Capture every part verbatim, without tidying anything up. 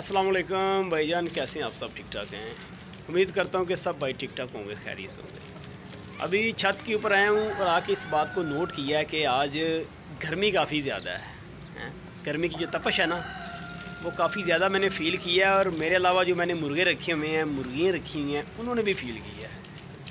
अस्सलाम वालेकुम भाईजान, कैसे हैं आप? सब ठीक ठाक हैं। उम्मीद करता हूं कि सब भाई ठीक ठाक होंगे, खैरियत से होंगे। अभी छत के ऊपर आया हूं और आके इस बात को नोट किया है कि आज गर्मी काफ़ी ज़्यादा है, है? गर्मी की जो तपश है ना वो काफ़ी ज़्यादा मैंने फ़ील किया है। और मेरे अलावा जो मैंने मुर्गे रखे हुए हैं, मुर्गियाँ रखी हुई हैं, उन्होंने भी फ़ील किया है।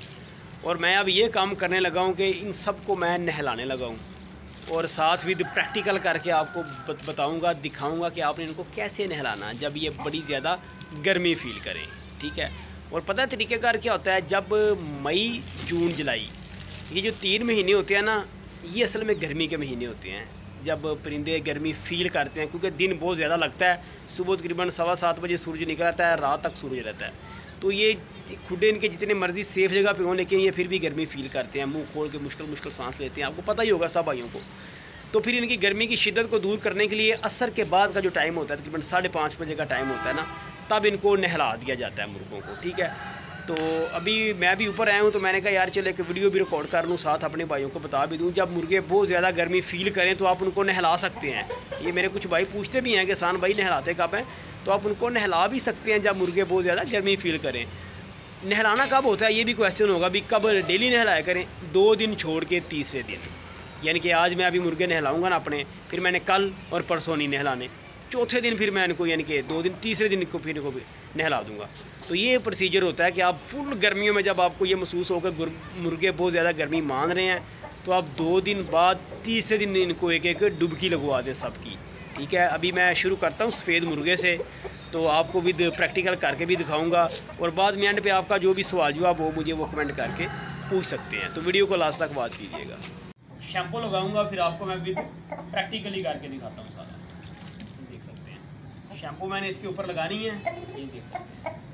और मैं अब ये काम करने लगा हूँ कि इन सब को मैं नहलाने लगा हूँ और साथ विद प्रैक्टिकल करके आपको बताऊंगा, दिखाऊंगा कि आपने इनको कैसे नहलाना जब ये बड़ी ज़्यादा गर्मी फ़ील करें। ठीक है। और पता है तरीक़ेकार क्या होता है? जब मई जून जुलाई ये जो तीन महीने होते हैं ना, ये असल में गर्मी के महीने होते हैं जब परिंदे गर्मी फ़ील करते हैं, क्योंकि दिन बहुत ज़्यादा लगता है। सुबह तकरीबन सवा सात बजे सूरज निकल आता है, रात तक सूरज रहता है। तो ये खुडे इनके जितने मर्जी सेफ़ जगह पे हों, लेकिन ये फिर भी गर्मी फ़ील करते हैं, मुंह खोल के मुश्किल मुश्किल सांस लेते हैं। आपको पता ही होगा सब भाइयों को। तो फिर इनकी गर्मी की शिद्दत को दूर करने के लिए असर के बाद का जो टाइम होता है, तकरीबन साढ़े पाँच बजे का टाइम होता है ना, तब इनको नहला दिया जाता है मुर्गों को। ठीक है। तो अभी मैं भी ऊपर आया हूँ तो मैंने कहा यार चलो एक वीडियो भी रिकॉर्ड कर लूँ, साथ अपने भाइयों को बता भी दूँ। जब मुर्गे बहुत ज़्यादा गर्मी फ़ील करें तो आप उनको नहला सकते हैं। ये मेरे कुछ भाई पूछते भी हैं कि सान भाई नहलाते कब हैं, तो आप उनको नहला भी सकते हैं जब मुर्गे बहुत ज़्यादा गर्मी फ़ील करें। नहलाना कब होता है ये भी क्वेश्चन होगा, भी कब डेली नहलाया करें? दो दिन छोड़ के तीसरे दिन, यानी कि आज मैं अभी मुर्गे नहलाऊंगा ना अपने, फिर मैंने कल और परसों नहीं नहलाने, चौथे दिन फिर मैं इनको, यानी कि दो दिन तीसरे दिन इनको फिर इनको भी नहला दूंगा। तो ये प्रोसीजर होता है कि आप फुल गर्मियों में जब आपको ये महसूस होकर मुर्गे बहुत ज़्यादा गर्मी मान रहे हैं, तो आप दो दिन बाद तीसरे दिन इनको एक एक डुबकी लगवा दें सबकी। ठीक है। अभी मैं शुरू करता हूँ सफ़ेद मुर्गे से, तो आपको विद प्रैक्टिकल करके भी दिखाऊंगा। और बाद में एंड पे आपका जो भी सवाल जवाब हो मुझे वो कमेंट करके पूछ सकते हैं। तो वीडियो को लास्ट तक वॉच कीजिएगा। शैम्पू लगाऊंगा, फिर आपको मैं विद प्रैक्टिकली करके दिखाता हूँ सारा। देख सकते हैं शैम्पू मैंने इसके ऊपर लगानी है, ये देख सकते हैं।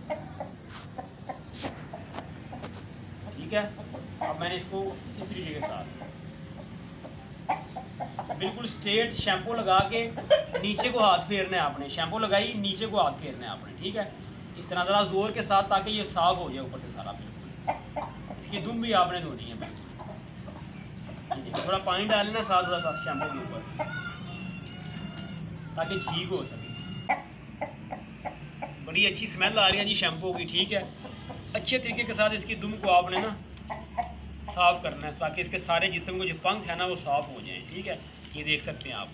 ठीक है। अब मैंने इसको इस तरीके के साथ बिल्कुल स्ट्रेट शैम्पू लगा के नीचे को हाथ फेरना है आपने। शैम्पू लगाई, नीचे को हाथ फेरना है आपने। ठीक है। इस तरह ज़रा जोर के साथ, ताकि ये साफ हो जाए ऊपर से सारा बिल्कुल। इसकी दुम भी आपने धोनी है बिल्कुल। थोड़ा पानी डालना साथ, थोड़ा सा शैम्पू के ऊपर, ताकि ठीक हो सके। बड़ी अच्छी स्मेल आ रही है जी शैम्पू की। ठीक है। अच्छे तरीके के साथ इसकी दुम को आपने ना साफ़ करना है, ताकि इसके सारे जिस्म को जो पंख है ना वो साफ़ हो जाए। ठीक है। ये देख सकते हैं आप।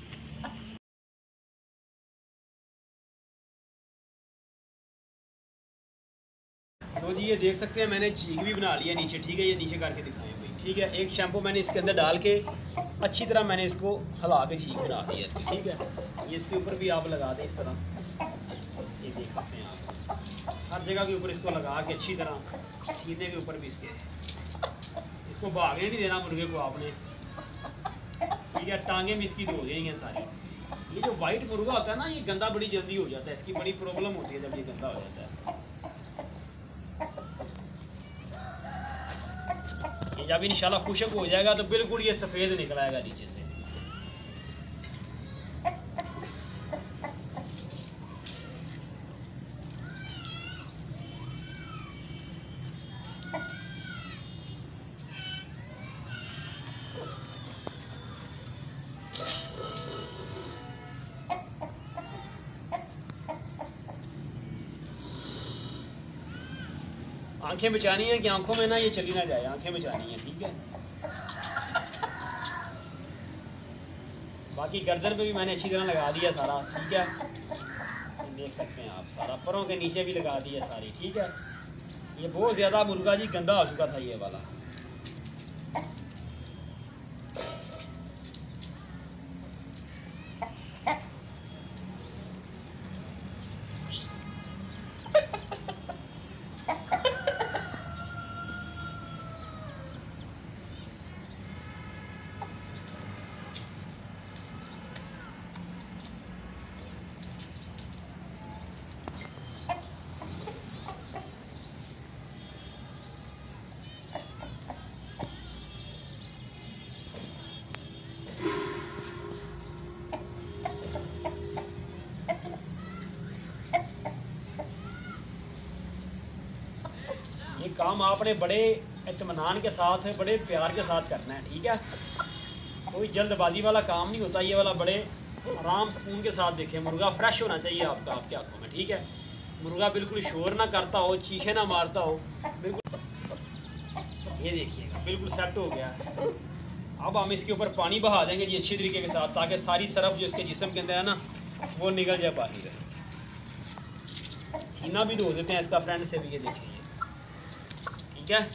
तो जी ये देख सकते हैं मैंने चीक भी बना लिया नीचे। ठीक है। ये नीचे करके दिखाएं भाई। ठीक है। एक शैम्पू मैंने इसके अंदर डाल के अच्छी तरह मैंने इसको हिला के चीक बना दिया इसकी। ठीक है। ये इसके ऊपर भी आप लगा दें इस तरह। ये देख सकते हैं आप, हर जगह के ऊपर इसको लगा के अच्छी तरह, सीने के ऊपर भी इसके, इसको भागने नहीं देना मुर्गे को आपने। ठीक है। टांगे में इसकी धो जाएंगी सारी। ये जो वाइट मुर्गा होता है ना, ये गंदा बड़ी जल्दी हो जाता है, इसकी बड़ी प्रॉब्लम होती है जब ये गंदा हो जाता है। ये जब इंशाल्लाह खुशक हो जाएगा तो बिल्कुल ये सफ़ेद निकल आएगा नीचे से। आंखें बचानी है कि आंखों में ना ये चली ना जाए, आंखें बचानी है। ठीक है। बाकी गर्दन पे भी मैंने अच्छी तरह लगा दिया सारा। ठीक है। देख सकते हैं आप, सारा परों के नीचे भी लगा दिया सारी। ठीक है। ये बहुत ज़्यादा मुर्गा जी गंदा हो चुका था ये वाला। ये काम आपने बड़े इत्मीनान के साथ, बड़े प्यार के साथ करना है। ठीक है। कोई जल्दबाजी वाला काम नहीं होता ये वाला, बड़े आराम सुकून के साथ देखें। मुर्गा फ्रेश होना चाहिए आपका आपके हाथों में, ठीक है। मुर्गा बिल्कुल शोर ना करता हो, चीखे ना मारता हो, बिल्कुल। ये देखिएगा बिल्कुल सेट हो गया। अब हम इसके ऊपर पानी बहा देंगे जी अच्छी तरीके के साथ, ताकि सारी सरफ जो इसके जिस्म के अंदर है ना वो निकल जाए बाहर। सीना भी धो देते हैं इसका फ्रेंड से भी, ये देखिए, ठीक है।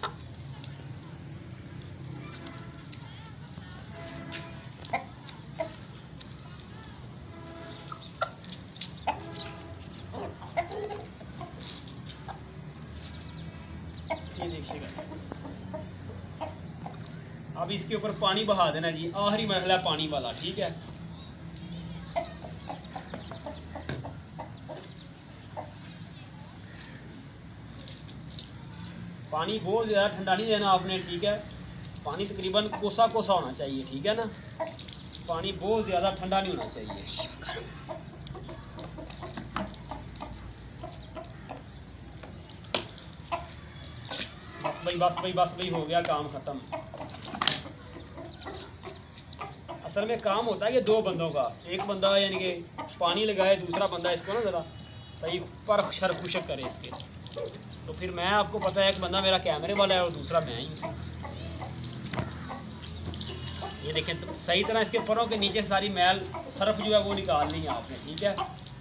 ये देखिएगा। अब इसके ऊपर पानी बहा देना जी, आखिरी मरहला पानी वाला, ठीक है। पानी बहुत ज़्यादा ठंडा नहीं देना आपने, ठीक है। पानी तकरीबन कोसा कोसा होना चाहिए, ठीक है ना। पानी बहुत ज़्यादा ठंडा नहीं होना चाहिए। बस भाई बस भाई बस भाई हो गया काम ख़त्म। असल में काम होता है कि दो बंदों का, एक बंदा यानी कि पानी लगाए, दूसरा बंदा इसको ना ज़रा सही पर शर खुशक करे इसके। तो फिर मैं, आपको पता है, एक बंदा मेरा कैमरे वाला है और दूसरा मैं ही हूँ। ये देखें तो सही तरह इसके परों के नीचे सारी मैल सरफ जो है वो निकालनी है आपने, ठीक है।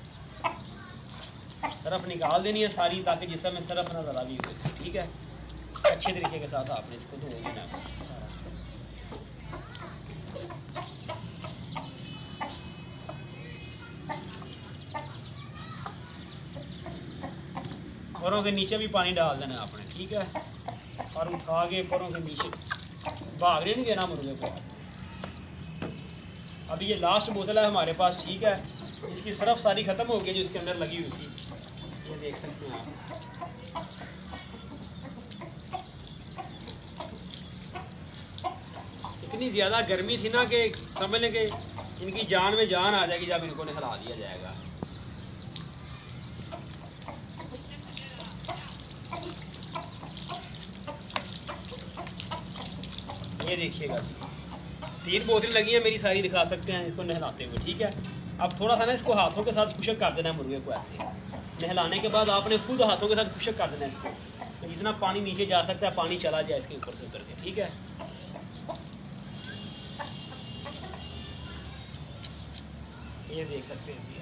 सरफ निकाल देनी है सारी, ताकि जिसमें में सरफ ना ज़रा भी हो, ठीक है। अच्छे तरीके के साथ आपने इसको धो लेना है सारा। परों के नीचे भी पानी डाल देना है आपने, ठीक है। और उठा के परों के नीचे भागने नहीं देना मुर्गे को। अभी ये लास्ट बोतल है हमारे पास, ठीक है। इसकी सरफ सारी ख़त्म हो गई जो इसके अंदर लगी हुई थी, ये देख सकते हैं आप। इतनी ज़्यादा गर्मी थी ना कि समझ लें कि इनकी जान में जान आ जाएगी जब इनको नहला दिया जाएगा। ये देखिएगा जी, तीन बोतलें लगी हैं मेरी, सारी दिखा सकते हैं इसको नहलाते हुए, ठीक है। अब थोड़ा सा ना इसको हाथों के साथ खुशक कर देना है मुर्गे को। ऐसे नहलाने के बाद आपने खुद हाथों के साथ खुशक कर देना है इसको, तो जितना पानी नीचे जा सकता है पानी चला जाए इसके ऊपर से उतर के, ठीक है। ये देख सकते हैं।